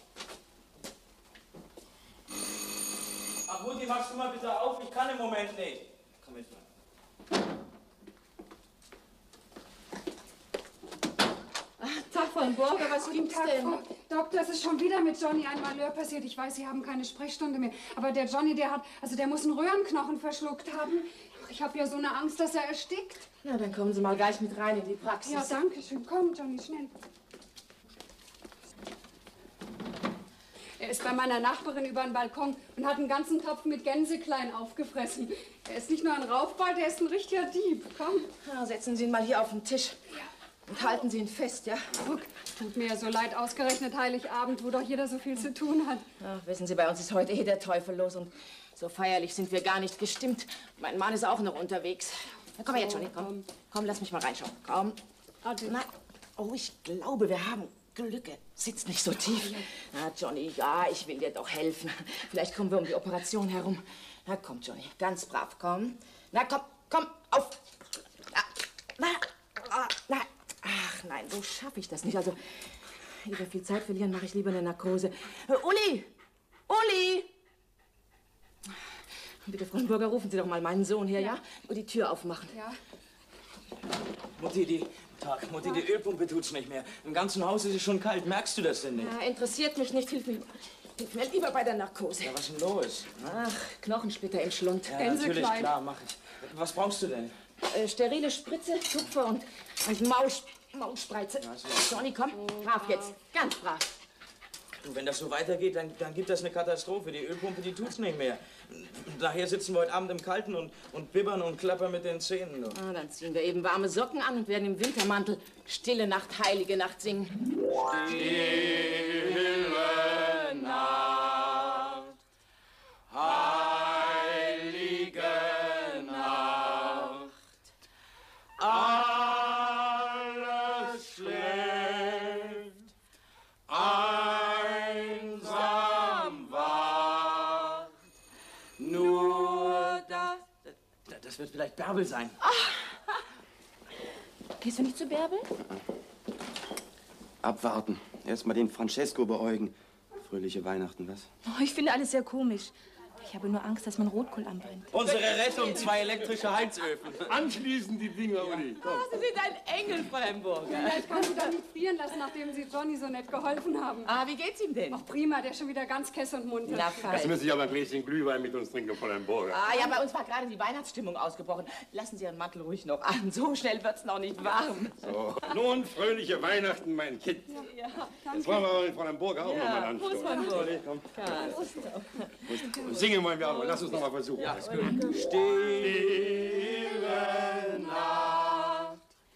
Ach, Mutti, machst du mal bitte auf? Ich kann im Moment nicht. Komm mit, Frank. Von Burger, was Guten gibt's Tag, denn? Frau Doktor, es ist schon wieder mit Johnny ein Malheur passiert. Ich weiß, Sie haben keine Sprechstunde mehr. Aber der Johnny, der hat, also der muss einen Röhrenknochen verschluckt haben. Ach, ich habe ja so eine Angst, dass er erstickt. Na, dann kommen Sie mal gleich mit rein in die Praxis. Ja, danke schön. Komm, Johnny, schnell. Er ist bei meiner Nachbarin über den Balkon und hat einen ganzen Topf mit Gänseklein aufgefressen. Er ist nicht nur ein Raufball, der ist ein richtiger Dieb. Komm. Ja, setzen Sie ihn mal hier auf den Tisch. Und halten Sie ihn fest, ja? Guck, tut mir ja so leid, ausgerechnet Heiligabend, wo doch jeder so viel zu tun hat. Ja, wissen Sie, bei uns ist heute eh der Teufel los und so feierlich sind wir gar nicht gestimmt. Mein Mann ist auch noch unterwegs. Na, komm mal jetzt, Johnny, komm. Komm, lass mich mal reinschauen. Komm. Na, oh, ich glaube, wir haben Glück. Er sitzt nicht so tief. Na, Johnny, ja, ich will dir doch helfen. Vielleicht kommen wir um die Operation herum. Na, komm, Johnny, ganz brav, komm. Na, komm, komm, auf. Na, na, na. Ach, nein, so schaffe ich das nicht. Also, lieber viel Zeit verlieren, mache ich lieber eine Narkose. Äh, Uli! Uli! Bitte, Frau Burger, rufen Sie doch mal meinen Sohn her, ja? Und die Tür aufmachen. Ja. Mutti, die, Tag, Mutti, die Ölpumpe tut's nicht mehr. Im ganzen Haus ist es schon kalt. Merkst du das denn nicht? Ja, interessiert mich nicht. Hilf mir, hilf mir lieber bei der Narkose. Ja, was ist denn los? Ach, Knochensplitter im Schlund. Ja, natürlich, klar, mach ich. Was brauchst du denn? Äh, sterile Spritze, Tupfer und, und Maus, Mausspreize. Ja, so. Johnny, komm, brav jetzt. Ganz brav. Du, wenn das so weitergeht, dann, dann gibt das eine Katastrophe. Die Ölpumpe, die tut's nicht mehr. Daher sitzen wir heute Abend im Kalten und, und bibbern und klappern mit den Zähnen. Ah, dann ziehen wir eben warme Socken an und werden im Wintermantel Stille Nacht, Heilige Nacht singen. Stille Nacht, heilige Nacht, alles schläft, einsam wacht, nur das... Das wird vielleicht Bärbel sein. Gehst du nicht zu Bärbel? Abwarten. Erst mal den Francesco beäugen. Fröhliche Weihnachten, was? Oh, ich finde alles sehr komisch. Ich habe nur Angst, dass mein Rotkohl anbrennt. Unsere Rettung, zwei elektrische Heizöfen. Anschließen die Dinger, Uli. Oh, Sie sind ein Engel, Frau Hamburger. Ja, ich kann Sie doch nicht frieren lassen, nachdem Sie Johnny so nett geholfen haben. Ah, wie geht's ihm denn? Ach, prima, der ist schon wieder ganz kess und munter. Na, fein. Das müssen Sie aber ein Gläschen Glühwein mit uns trinken, Fräulein Burger. Ah, ja, bei uns war gerade die Weihnachtsstimmung ausgebrochen. Lassen Sie Ihren Mantel ruhig noch an. So schnell wird's noch nicht warm. So, nun fröhliche Weihnachten, mein Kind. Ja, Jetzt wollen wir aber mit Fräulein Burger auch Ja, noch mal anstoßen. Prost, Fräulein Burger. Komm. Prost. Singen wollen wir aber. Lass uns noch mal versuchen. Ja, ist gut. Stille Nacht,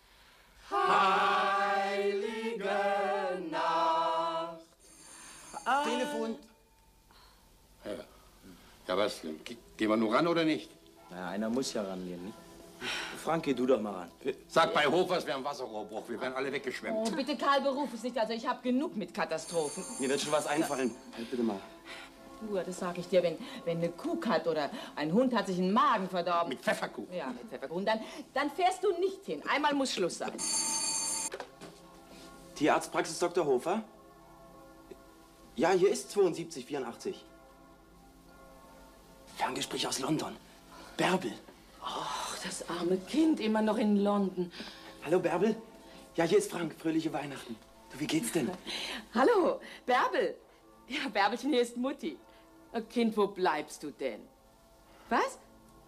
heilige Nacht. Telefon. Ja. Ja, was? Ge- Gehen wir nur ran oder nicht? Na, einer muss ja rangehen, nicht? Frank, geh du doch mal ran. Sag bei Hofers, wir haben Wasserrohrbruch. Wir werden alle weggeschwemmt. Oh, bitte, Karl, beruf es nicht. Also, ich habe genug mit Katastrophen. Mir wird schon was einfallen. Halt bitte mal. Du, das sag ich dir, wenn, wenn eine Kuh hat oder ein Hund hat sich einen Magen verdorben. Mit Pfefferkuchen. Ja, mit Pfefferkuchen. Dann, dann fährst du nicht hin. Einmal muss Schluss sein. Tierarztpraxis Doktor Hofer? Ja, hier ist zweiundsiebzig vierundachtzig. Ferngespräch aus London. Bärbel. Ach, das arme Kind, immer noch in London. Hallo, Bärbel. Ja, hier ist Frank. Fröhliche Weihnachten. Du, wie geht's denn? Hallo, Bärbel. Ja, Bärbelchen, hier ist Mutti. Oh, Kind, wo bleibst du denn? Was?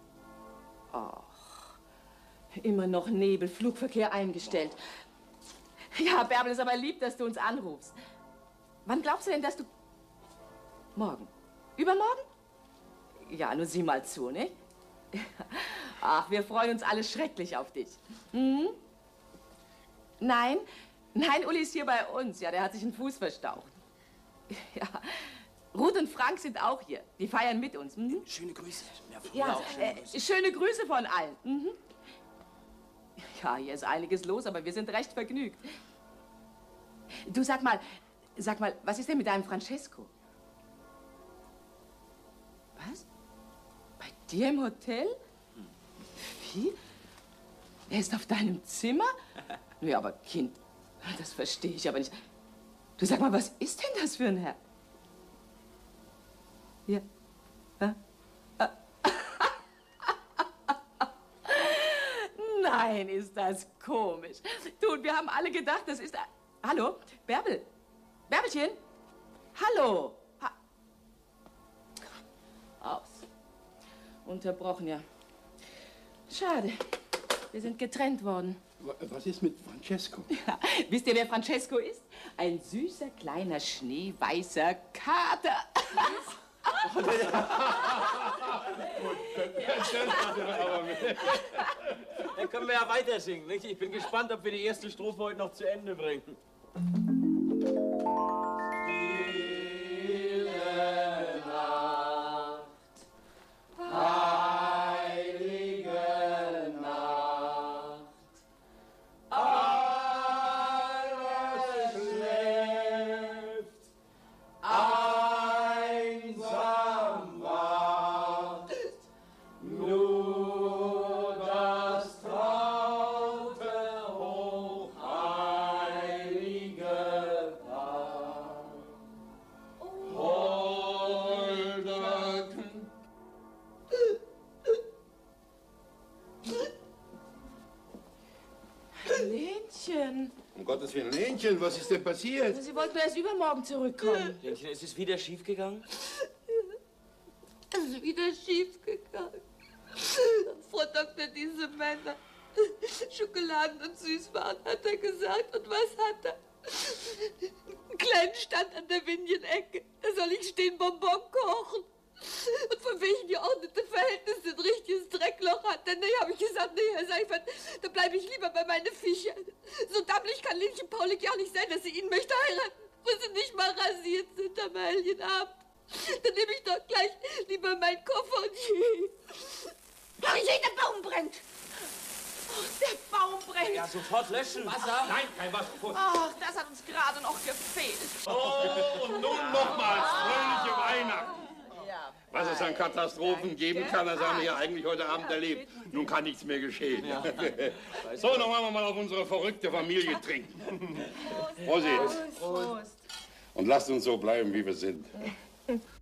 Ach, immer noch Nebel, Flugverkehr eingestellt. Ja, Bärbel, ist aber lieb, dass du uns anrufst. Wann glaubst du denn, dass du... Morgen? Übermorgen? Ja, nur sieh mal zu, ne? Ach, wir freuen uns alle schrecklich auf dich. Hm? Nein, nein, Uli ist hier bei uns. Ja, der hat sich einen Fuß verstaucht. Ja, Ruth und Frank sind auch hier. Die feiern mit uns. Mhm. Schöne Grüße. Ja, auch schöne äh, Grüße. schöne Grüße von allen. Mhm. Ja, hier ist einiges los, aber wir sind recht vergnügt. Du, sag mal, sag mal, was ist denn mit deinem Francesco? Was? Bei dir im Hotel? Wie? Er ist auf deinem Zimmer? Ja, aber Kind, das verstehe ich aber nicht. Du, sag mal, was ist denn das für ein Herr? Ja. Ja. Ah. Nein, ist das komisch. Du, und wir haben alle gedacht, das ist... Hallo? Bärbel? Bärbelchen? Hallo? Ha Aus. Unterbrochen, ja. Schade. Wir sind getrennt worden. Was ist mit Francesco? Ja. Wisst ihr, wer Francesco ist? Ein süßer, kleiner, schneeweißer Kater. Dann können wir ja weiter singen, nicht? Ich bin gespannt, ob wir die erste Strophe heute noch zu Ende bringen. Stille Nacht, heilige Nacht, alles schläft, einsam wacht, nur das traute, hochheilige Paar. Holder Lenchen. Um Gottes Willen, Lenchen, was ist denn passiert? Sie wollten erst übermorgen zurückkommen. Lenchen, ist es wieder schief gegangen? Es ist wieder schief gegangen. Frau Doktor, diese Männer. Schokoladen und Süßwaren, hat er gesagt. Und was hat er? Einen kleinen Stand an der Winjenecke. Da soll ich stehen Bonbon kochen. Und von welchen geordneten Verhältnissen ein richtiges Dreckloch hat. Denn nee, habe ich gesagt, nee, Herr Seifert, da bleibe ich lieber bei meinen Fischen. So dammelig kann Lenchen Paulik ja nicht sein, dass sie ihn möchte heiraten, wo sie nicht mal rasiert sind am Heiligenabend. Dann nehme ich doch gleich lieber meinen Koffer und gehe. Ach, ich sehe, der Baum brennt. Oh, der Baum brennt. Ja, sofort löschen. Wasser? Nein, kein Wasser. Ach, das hat uns gerade noch gefehlt. Oh, und nun nochmals fröhliche Weihnachten. Was es an Katastrophen geben kann, das haben wir ja eigentlich heute Abend erlebt. Nun kann nichts mehr geschehen. Ja. So, noch wollen wir mal auf unsere verrückte Familie trinken. Prost. Prost. Prost. Und lasst uns so bleiben, wie wir sind.